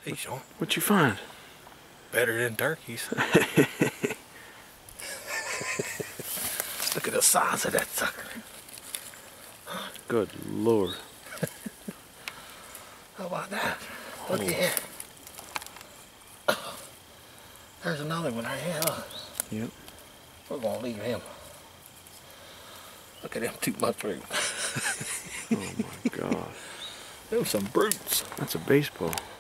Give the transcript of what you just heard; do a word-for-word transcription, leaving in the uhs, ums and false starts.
Hey, Sean. What'd you find? Better than turkeys. Look at the size of that sucker. Good Lord. How about that? Look at him. There's another one right here. Huh? Yep. We're gonna leave him. Look at them two mushrooms. Oh my God. Them some brutes. That's a baseball.